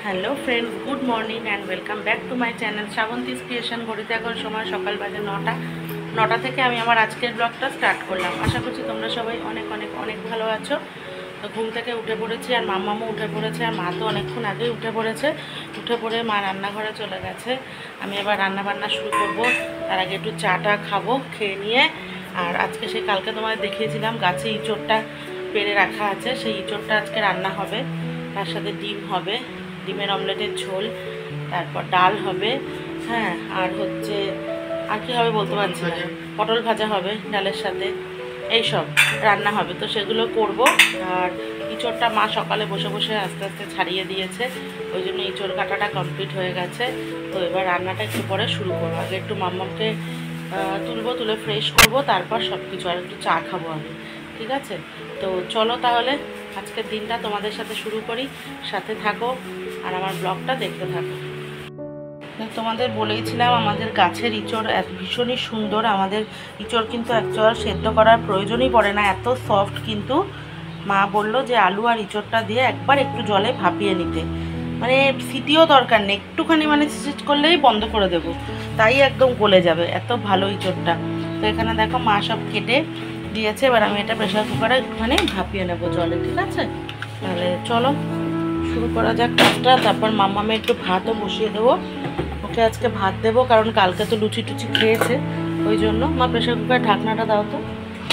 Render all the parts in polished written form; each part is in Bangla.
Hello friends, good morning and welcome back to my channel Srabanti's creation. ঘড়িতে এখন সময় সকাল বাজে 9টা থেকে আমি আমার আজকের ব্লগটা স্টার্ট করলাম। আশা করছি তোমরা সবাই অনেক অনেক অনেক ভালো আছো। তো ঘুম থেকে উঠে পড়েছি, আর মাম্মামও উঠে পড়েছে, আর মা তো অনেকক্ষণ আগেই উঠে পড়েছে। উঠে পড়ে মা রান্নাঘরে চলে গেছে। আমি এবার রান্নাবান্না শুরু করব। তার আগে একটু চাটা খাবো, খেয়ে নিয়ে। আর আজকে সেই কালকে তোমাদের দেখিয়েছিলাম গাছে ইঁচড়টা পেরে রাখা আছে, সেই ইঁচড়টা আজকে রান্না হবে। তার সাথে ডিম হবে, ডিমের অমলেটের ঝোল, তারপর ডাল হবে, হ্যাঁ, আর হচ্ছে আর কি হবে বলতে পারছি না, পটল ভাজা হবে ডালের সাথে, এই সব রান্না হবে। তো সেগুলো করব। আর ইঁচড়টা মা সকালে বসে বসে আস্তে আস্তে ছাড়িয়ে দিয়েছে, ওই জন্য ইঁচড় কাটাটা কমপ্লিট হয়ে গেছে। তো এবার রান্নাটা একটু পরে শুরু করবো। আগে একটু মাম্মামকে তুলবো, তুলে ফ্রেশ করব, তারপর সব কিছু, আর একটু চা খাবো আমি, ঠিক আছে? তো চলো তাহলে আজকের দিনটা তোমাদের সাথে শুরু করি, সাথে থাকো আর আমার ব্লগটা দেখতে থাকো। তোমাদের বলেইছিলাম আমাদের গাছের ইঁচড় ভীষণই সুন্দর। আমাদের ইঁচড় কিন্তু অ্যাকচুয়াল সেদ্ধ করার প্রয়োজনই পড়ে না, এত সফট। কিন্তু মা বলল যে আলু আর ইঁচড়টা দিয়ে একবার একটু জলে ভাপিয়ে নিতে, মানে সিটিও দরকার নেই, একটুখানি মানে সিট করলেই বন্ধ করে দেব, তাই একদম গলে যাবে, এত ভালো ইঁচড়টা। তো এখানে দেখো মা সব কেটে দিয়েছে। এবার আমি এটা প্রেশার কুকারে একটুখানি ভাপিয়ে নেবো জলে, ঠিক আছে? তাহলে চলো শুরু করা যাক কাজটা। তারপর মাম্মামে একটু ভাতও বসিয়ে দেবো, ওকে আজকে ভাত দেবো, কারণ কালকে তো লুচি টুচি খেয়েছে, ওই জন্য। মা প্রেশার কুকারের ঢাকনাটা দাও তো।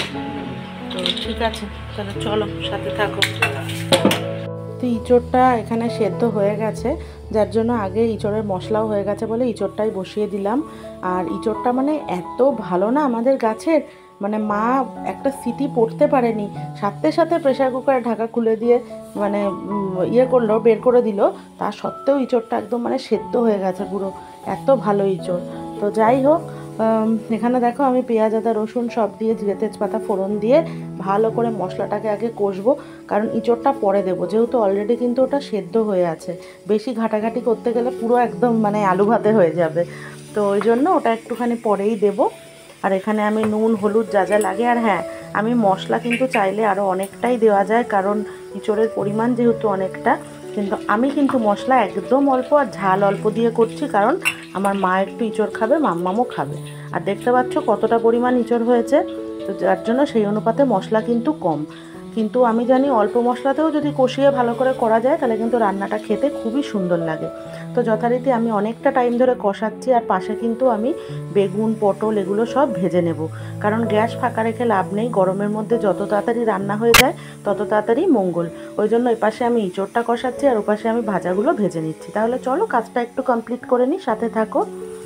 তো ঠিক আছে, তাহলে চলো সাথে থাকো। তো ইঁচড়টা এখানে সেদ্ধ হয়ে গেছে, যার জন্য আগে ইঁচড়ের মশলাও হয়ে গেছে বলে ইঁচড়টাই বসিয়ে দিলাম। আর ইঁচড়টা মানে এত ভালো না আমাদের গাছের, মানে মা একটা সিটি পড়তে পারেনি, সাথে সাথে প্রেশার কুকারের ঢাকা খুলে দিয়ে মানে ইয়ে করলো, বের করে দিল। তা সত্ত্বেও ইঁচড়টা একদম মানে সেদ্ধ হয়ে গেছে পুরো, এত ভালো ইঁচড়। তো যাই হোক, এখানে দেখো আমি পেঁয়াজ আদা রসুন সব দিয়ে জিরে তেজপাতা ফোড়ন দিয়ে ভালো করে মশলাটাকে আগে কষবো, কারণ ইঁচড়টা পরে দেবো, যেহেতু অলরেডি কিন্তু ওটা সেদ্ধ হয়ে আছে। বেশি ঘাটাঘাটি করতে গেলে পুরো একদম মানে আলু ভাতে হয়ে যাবে, তো ওই জন্য ওটা একটুখানি পরেই দেবো। আর এখানে আমি নুন হলুদ যা যা লাগে, আর হ্যাঁ, আমি মশলা কিন্তু চাইলে আরও অনেকটাই দেওয়া যায়, কারণ ইঁচড়ের পরিমাণ যেহেতু অনেকটা। কিন্তু আমি কিন্তু মশলা একদম অল্প আর ঝাল অল্প দিয়ে করছি, কারণ আমার মা একটু ইঁচড় খাবে, মাম্মামও খাবে। আর দেখতে পাচ্ছ কতটা পরিমাণ ইঁচড় হয়েছে, তো যার জন্য সেই অনুপাতে মশলা কিন্তু কম। কিন্তু আমি জানি অল্প মশলাতেও যদি কষিয়ে ভালো করে করা যায়, তাহলে কিন্তু রান্নাটা খেতে খুবই সুন্দর লাগে। তো যথারীতি আমি অনেকটা টাইম ধরে কষাচ্ছি, আর পাশে কিন্তু আমি বেগুন পটল এগুলো সব ভেজে নেব, কারণ গ্যাস ফাঁকা রেখে লাভ নেই। গরমের মধ্যে যত তাড়াতাড়ি রান্না হয়ে যায় তত তাড়াতাড়ি মঙ্গল। ওই জন্য এপাশে আমি ইঁচড়টা কষাচ্ছি, আর ওপাশে আমি ভাজাগুলো ভেজে নিচ্ছি। তাহলে চলো কাজটা একটু কমপ্লিট করে নিই, সাথে থাকো।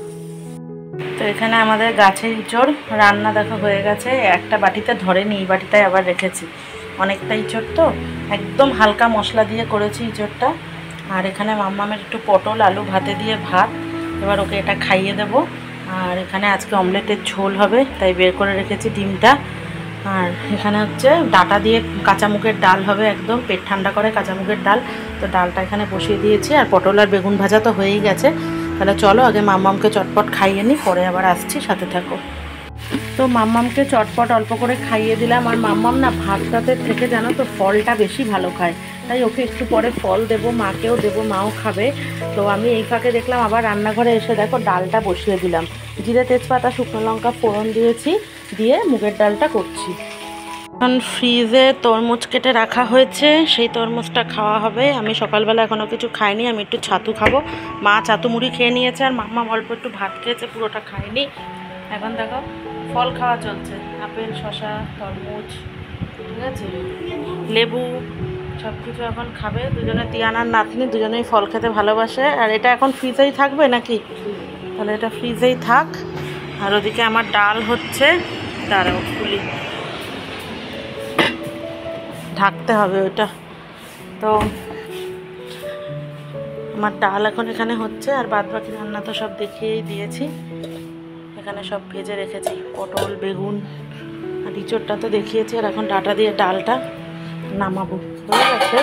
তো এখানে আমাদের গাছের ইঁচড় রান্না দেখা হয়ে গেছে, একটা বাটিতে ধরেনি, এই বাটিটায় আবার রেখেছি। অনেকটা ইঁচড় তো, একদম হালকা মশলা দিয়ে করেছি ইঁচড়টা। আর এখানে মাম্মামের একটু পটল আলু ভাতে দিয়ে ভাত, এবার ওকে এটা খাইয়ে দেবো। আর এখানে আজকে অমলেটের ঝোল হবে, তাই বের করে রেখেছি ডিমটা। আর এখানে হচ্ছে ডাঁটা দিয়ে কাঁচা মুগের ডাল হবে, একদম পেট ঠান্ডা করে কাঁচা মুগের ডাল। তো ডালটা এখানে বসিয়ে দিয়েছি, আর পটল আর বেগুন ভাজা তো হয়েই গেছে। তাহলে চলো আগে মাম্মামকে চটপট খাইয়ে নিই, পরে আবার আসছি, সাথে থাকো। তো মাম্মামকে চটপট অল্প করে খাইয়ে দিলাম। আর মাম্মাম না ভাতটাতে থেকে জানো তো ফলটা বেশি ভালো খায়, তাই ওকে একটু পরে ফল দেবো, মাকেও দেবো, মাও খাবে। তো আমি এই ফাঁকে দেখলাম আবার রান্নাঘরে এসে দেখো ডালটা বসিয়ে দিলাম, জিরে তেজপাতা শুকনো লঙ্কা ফোড়ন দিয়েছি, দিয়ে মুগের ডালটা করছি। এখন ফ্রিজে তরমুজ কেটে রাখা হয়েছে, সেই তরমুজটা খাওয়া হবে। আমি সকালবেলা এখনও কিছু খাইনি, আমি একটু ছাতু খাবো। মা ছাতু মুড়ি খেয়ে নিয়েছে, আর মাম্মা অল্প একটু ভাত খেয়েছে, পুরোটা খায়নি। এখন দেখো ফল খাওয়া চলছে, আপেল শসা তরমুজ, ঠিক আছে, লেবু, সব কিছু এখন খাবে দুজনে। তিয়ানার নাতনি দুজনেই ফল খেতে ভালোবাসে। আর এটা এখন ফ্রিজেই থাকবে নাকি? তাহলে এটা ফ্রিজেই থাক। আর ওদিকে আমার ডাল হচ্ছে, দাঁড়াও খুলি, ঢাকতে হবে ওটা। তো আমার ডাল এখন এখানে হচ্ছে, আর বাদ বাকি রান্না তো সব দেখিয়েই দিয়েছি। এখানে সব ভেজে রেখেছি, পটল বেগুন আর ইঁচড়টা তো দেখিয়েছি। আর এখন ডাঁটা দিয়ে ডালটা নামাবো, বুঝে গেছে,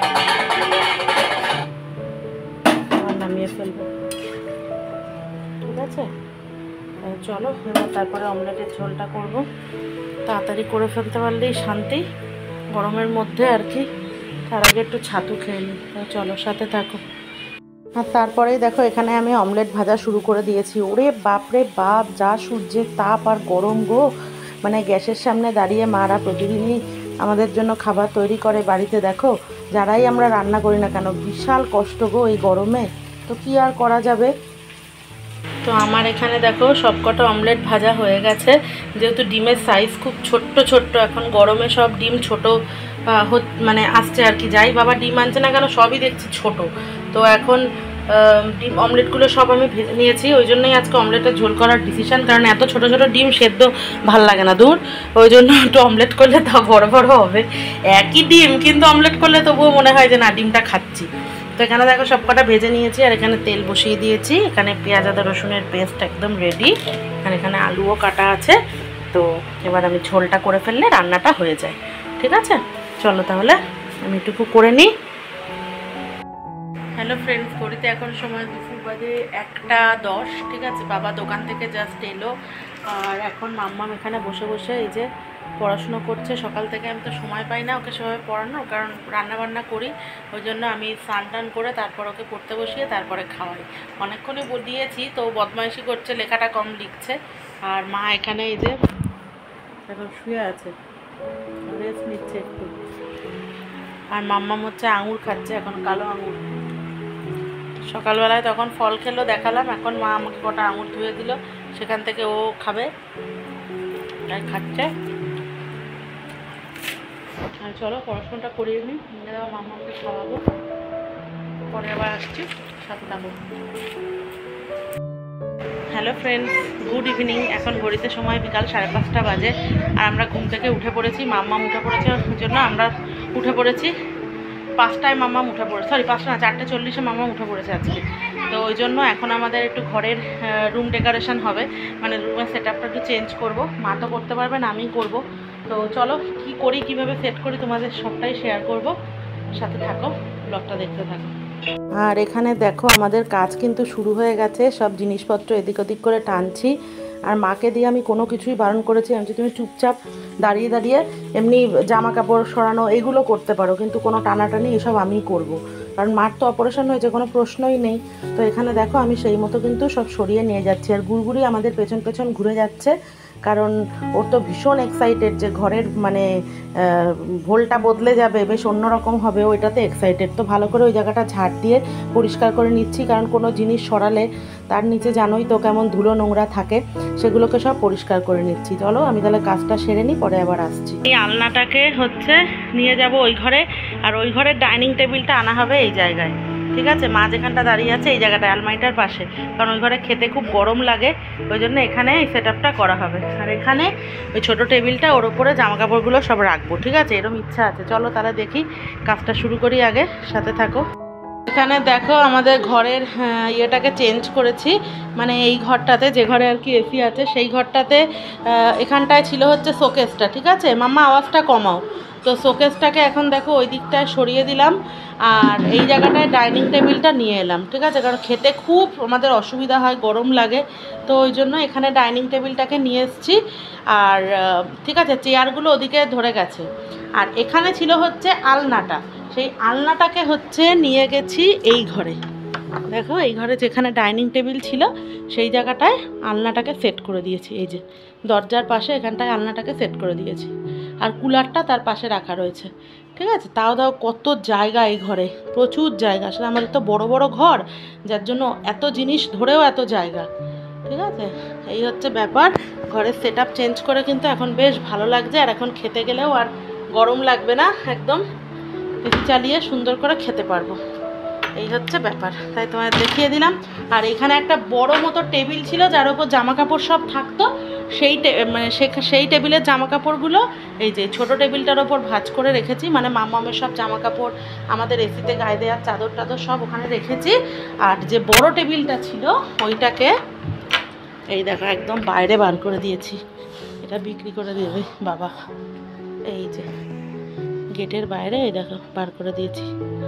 আর নামিয়ে ফেলবো, ঠিক আছে? চলো এবার তারপরে অমলেটের ঝোলটা করব, তাড়াতাড়ি করে ফেলতে পারলেই শান্তি গরমের মধ্যে আর কি। তার আগে একটু ছাতু খেয়ে নিই, চলো সাথে থাকো। আর তারপরেই দেখো এখানে আমি অমলেট ভাজা শুরু করে দিয়েছি। ওরে বাপরে বাপ, যা সূর্যের তাপ আর গরম গো! মানে গ্যাসের সামনে দাঁড়িয়ে মারা প্রতিদিনই আমাদের জন্য খাবার তৈরি করে বাড়িতে। দেখো যারাই আমরা রান্না করি না কেন, বিশাল কষ্ট গো এই গরমে। তো কি আর করা যাবে। তো আমার এখানে দেখো সবকটা অমলেট ভাজা হয়ে গেছে। যেহেতু ডিমের সাইজ খুব ছোট্ট ছোট্ট, এখন গরমে সব ডিম ছোট মানে আসছে আর কি। যাই বাবা ডিম আনছে না কেন, সবই দেখছি ছোট। তো এখন ডিম অমলেটগুলো সব আমি ভেজে নিয়েছি। ওই জন্যই আজকে অমলেটের ঝোল করার ডিসিশান, কারণ এত ছোট ছোট ডিম সেদ্ধ ভাল লাগে না, দূর। ওই জন্য একটু অমলেট করলে তাও বড় বড় হবে। একই ডিম কিন্তু অমলেট করলে তবুও মনে হয় যে না ডিমটা খাচ্ছি। তো এখানে দেখো সব কটা ভেজে নিয়েছি, আর এখানে তেল বসিয়ে দিয়েছি। এখানে পেঁয়াজ আদা রসুনের পেস্ট একদম রেডি, আর এখানে আলুও কাটা আছে। তো এবার আমি ঝোলটা করে ফেললে রান্নাটা হয়ে যায়। ঠিক আছে, চলো তাহলে আমি একটু করে নিই। হ্যালো ফ্রেন্ডস, ঘড়িতে এখন সময় দুপুর বাজে 1:10। ঠিক আছে, বাবা দোকান থেকে জাস্ট এলো, আর এখন মাম্মাম এখানে বসে বসে এই যে পড়াশুনো করছে। সকাল থেকে আমি তো সময় পাই না ওকে সেভাবে পড়ানোর, কারণ রান্নাবান্না করি। ওই জন্য আমি স্নান টান করে তারপর ওকে পড়তে বসিয়ে তারপরে খাওয়াই। অনেকক্ষণই দিয়েছি, তো বদমাইশি করছে, লেখাটা কম লিখছে। আর মা এখানে এই যে এখন শুয়ে আছে, রেস্ট নিচ্ছে একটু। আর মাম্মাম হচ্ছে আঙুর খাচ্ছে, এখন কালো আঙুর। সকালবেলায় তখন ফল খেলো দেখালাম, এখন মা আমাকে কটা আঙুর ধুয়ে দিল, সেখান থেকে ও খাবে, তাই খাচ্ছে। আর চলো পড়াশোনাটা করিয়ে নিই, মাম্মাকে খাওয়াবো, পরে আবার আসছি, সাথে থাকবো। Hello friends, good evening. এখন ঘড়িতে সময় বিকাল 5:30 বাজে, আর আমরা ঘুম থেকে উঠে পড়েছি। মাম্মাম উঠে পড়েছে, ওই জন্য আমরা উঠে পড়েছি। 5টায় মাম্মাম উঠে পড়েছে, সরি 5টা না, 4:40-এ মাম্মাম উঠে পড়েছে আজকে। তো ওই জন্য এখন আমাদের একটু ঘরের রুম ডেকোরেশন হবে, মানে রুমের সেট আপটা একটু চেঞ্জ করবো। মা তো করতে পারবে না, আমিই করবো। তো চলো কি করি, কিভাবে সেট করি তোমাদের সবটাই শেয়ার করব, সাথে থাকো, ব্লগটা দেখতে থাকো। আর এখানে দেখো আমাদের কাজ কিন্তু শুরু হয়ে গেছে, সব জিনিসপত্র এদিক ওদিক করে টানছি। আর মাকে দিয়ে আমি কোনো কিছুই বারণ করেছি, আমি যে তুমি চুপচাপ দাঁড়িয়ে দাঁড়িয়ে এমনি জামা কাপড় সরানো এগুলো করতে পারো, কিন্তু কোনো টানাটানি এসব আমিই করব, কারণ মার তো অপারেশন হয়েছে, কোনো প্রশ্নই নেই। তো এখানে দেখো আমি সেই মতো কিন্তু সব সরিয়ে নিয়ে যাচ্ছি। আর গুড়গুড়ি আমাদের পেছন পেছন ঘুরে যাচ্ছে, কারণ ওর তো ভীষণ এক্সাইটেড যে ঘরের মানে ভোলটা বদলে যাবে, বেশ অন্যরকম হবে, ওইটাতে এক্সাইটেড। তো ভালো করে ওই জায়গাটা ঝাড় দিয়ে পরিষ্কার করে নিচ্ছি, কারণ কোনো জিনিস সরালে তার নিচে জানোই তো কেমন ধুলো নোংরা থাকে, সেগুলোকে সব পরিষ্কার করে নিচ্ছি। চলো আমি তাহলে কাজটা সেরে নিই, পরে আবার আসছি। এই আলনাটাকে হচ্ছে নিয়ে যাব ওই ঘরে, আর ওই ঘরের ডাইনিং টেবিলটা আনা হবে এই জায়গায়। ঠিক আছে, মা যেখানটা দাঁড়িয়ে আছে এই জায়গাটা আলমারিটার পাশে, কারণ ওই ঘরে খেতে খুব গরম লাগে, ওই জন্য এখানে এই সেট আপটা করা হবে। আর এখানে ওই ছোটো টেবিলটা, ওর ওপরে জামা কাপড়গুলো সব রাখবো। ঠিক আছে, এরকম ইচ্ছা আছে। চলো তাহলে দেখি, কাজটা শুরু করি, আগে সাথে থাকো। এখানে দেখো আমাদের ঘরের ইয়েটাকে চেঞ্জ করেছি, মানে এই ঘরটাতে, যে ঘরে আর কি এসি আছে সেই ঘরটাতে এখানটায় ছিল হচ্ছে শোকেসটা। ঠিক আছে মাম্মা, আওয়াজটা কমাও। তো শোকেসটাকে এখন দেখো ওই দিকটায় সরিয়ে দিলাম, আর এই জায়গাটায় ডাইনিং টেবিলটা নিয়ে এলাম। ঠিক আছে, কারণ খেতে খুব আমাদের অসুবিধা হয়, গরম লাগে, তো ওই জন্য এখানে ডাইনিং টেবিলটাকে নিয়ে এসেছি। আর ঠিক আছে, চেয়ারগুলো ওদিকে ধরে গেছে। আর এখানে ছিল হচ্ছে আলনাটা, সেই আলনাটাকে হচ্ছে নিয়ে গেছি এই ঘরে। দেখো এই ঘরে যেখানে ডাইনিং টেবিল ছিল সেই জায়গাটায় আলনাটাকে সেট করে দিয়েছি, এই যে দরজার পাশে এখানটায় আলনাটাকে সেট করে দিয়েছি। আর কুলারটা তার পাশে রাখা রয়েছে। ঠিক আছে, তাও কত জায়গা এই ঘরে, প্রচুর জায়গা। আসলে আমাদের তো বড় বড় ঘর, যার জন্য এত জিনিস ধরেও এত জায়গা। ঠিক আছে, এই হচ্ছে ব্যাপার। ঘরের সেট আপ চেঞ্জ করে কিন্তু এখন বেশ ভালো লাগছে, আর এখন খেতে গেলেও আর গরম লাগবে না, একদম এসি চালিয়ে সুন্দর করে খেতে পারবো। এই হচ্ছে ব্যাপার, তাই তোমাদের দেখিয়ে দিলাম। আর এখানে একটা বড় মতো টেবিল ছিল, যার ওপর জামা কাপড় সব থাকতো, সেই টেবিলের জামা কাপড়গুলো এই যে ছোট টেবিলটার ওপর ভাঁজ করে রেখেছি, মানে মামামের সব জামা কাপড়, আমাদের এসিতে গায়ে দেওয়ার চাদর টাদর সব ওখানে রেখেছি। আর যে বড় টেবিলটা ছিল ওইটাকে এই দেখো একদম বাইরে বার করে দিয়েছি, এটা বিক্রি করে দেবে বাবা। এই যে গেটের বাইরে এই দেখো বার করে দিয়েছি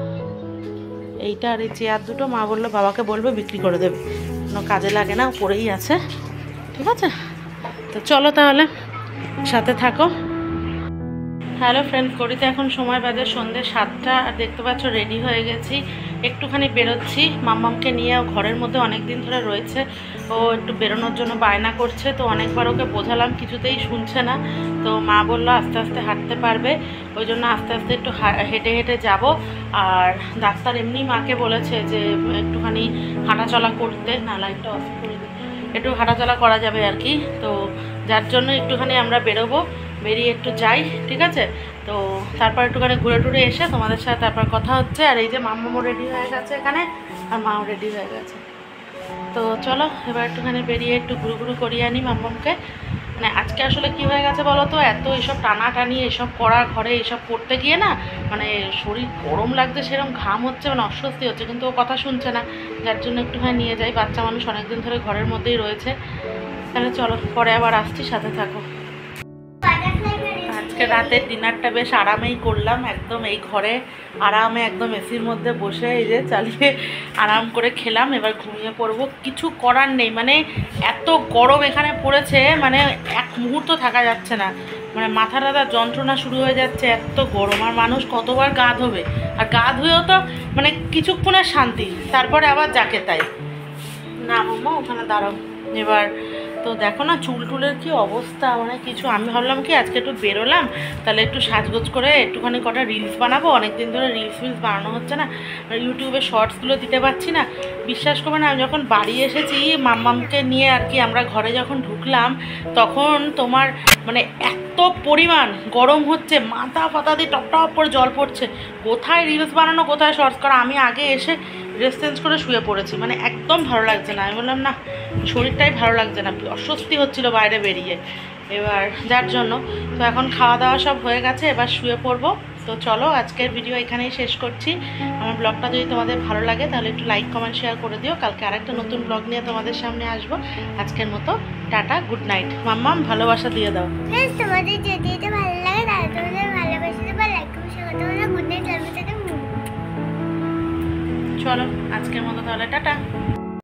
এইটা। আর এই চেয়ার দুটো মা বললো বাবাকে বলবে বিক্রি করে দেবে, কোনো কাজে লাগে না, পড়েই আছে। ঠিক আছে, তো চলো তাহলে সাথে থাকো। হ্যালো ফ্রেন্ডস, ঘড়িতে এখন সময় বাজে সন্ধ্যে 7টা, আর দেখতে পাচ্ছ রেডি হয়ে গেছি। একটুখানি বেরোচ্ছি মাম্মামকে নিয়ে। ঘরের মধ্যে অনেক দিন ধরে রয়েছে, ও একটু বেরোনোর জন্য বায়না করছে। তো অনেকবার ওকে বোঝালাম, কিছুতেই শুনছে না। তো মা বললো আস্তে আস্তে হাঁটতে পারবে, ওই জন্য আস্তে আস্তে একটু হেঁটে হেঁটে যাব। আর ডাক্তার এমনি মাকে বলেছে যে একটুখানি হাঁটাচলা করতে, না লাইটটা অফ করে দিই, একটু হাঁটাচলা করা যাবে আর কি। তো যার জন্য একটুখানি আমরা বেরোবো, বেরিয়ে একটু যাই, ঠিক আছে? তো তারপর একটুখানি ঘুরে টুরে এসে তোমাদের সাথে তারপর কথা হচ্ছে। আর এই যে মাম্মামও রেডি হয়ে গেছে এখানে, আর মাও রেডি হয়ে গেছে। তো চলো এবার একটুখানি বেরিয়ে একটু ঘুরু ঘুরু করিয়ে আনি মাম্মামকে। মানে আজকে আসলে কি হয়ে গেছে বলো তো, এত এইসব টানাটানি এসব করা, ঘরে এইসব করতে গিয়ে না মানে শরীর গরম লাগছে, সেরকম ঘাম হচ্ছে, মানে অস্বস্তি হচ্ছে, কিন্তু ও কথা শুনছে না। যার জন্য একটুখানি নিয়ে যাই, বাচ্চা মানুষ অনেকদিন ধরে ঘরের মধ্যেই রয়েছে। তাহলে চলো পরে আবার আসছি, সাথে থাকো। আজকে রাতের ডিনারটা বেশ আরামেই করলাম, একদম এই ঘরে আরামে একদম এসির মধ্যে বসে এই যে চালিয়ে আরাম করে খেলাম। এবার ঘুমিয়ে পড়বো, কিছু করার নেই, মানে এত গরম এখানে পড়েছে, মানে এক মুহূর্ত থাকা যাচ্ছে না, মানে মাথা টাথা যন্ত্রণা শুরু হয়ে যাচ্ছে, এত গরম। আর মানুষ কতবার গা ধোবে, আর গা ধুয়েও তো মানে কিছুক্ষণের শান্তি, তারপরে আবার যাকে তাই। না মাম্মা ওখানে দাঁড়াও। এবার তো দেখো না চুল টুলের কী অবস্থা, মানে কিছু। আমি ভাবলাম কি আজকে একটু বেরোলাম, তাহলে একটু সাজগোজ করে একটুখানি কটা রিলস বানাবো, অনেকদিন ধরে রিলস বানানো হচ্ছে না, ইউটিউবে শর্টসগুলো দিতে পারছি না। বিশ্বাস করবে না, আমি যখন বাড়ি এসেছি মাম্মামকে নিয়ে আর কি, আমরা ঘরে যখন ঢুকলাম তখন তোমার মানে এত পরিমাণ গরম হচ্ছে, মাথা ফাতা দিয়ে টপ টপ করে জল পড়ছে। কোথায় রিলস বানানো, কোথায় শর্টস করা। আমি আগে এসে ড্রেস চেঞ্জ করে শুয়ে পড়েছি, মানে একদম ভালো লাগছে না। আমি বললাম না, শরীরটাই ভালো লাগছে না, অস্বস্তি হচ্ছিল বাইরে বেরিয়ে। এবার যার জন্য তো এখন খাওয়া দাওয়া সব হয়ে গেছে, এবার শুয়ে পড়বো। তো চলো আজকের ভিডিও এখানেই শেষ করছি। আমার ব্লগটা যদি তোমাদের ভালো লাগে তাহলে একটু লাইক কমেন্ট শেয়ার করে দিও। কালকে আরেকটা নতুন ব্লগ নিয়ে তোমাদের সামনে আসবো। আজকের মতো টাটা, গুড নাইট। মাম্মাম ভালোবাসা দিয়ে দাও। তোমাদের যদি এটা ভালো লাগে তাহলে তোমাদের ভালোবাসা দেবো, লাইক কমেন্ট শেয়ার করতে হবে। Good night. চলো আজকের মতো তাহলে টাটা।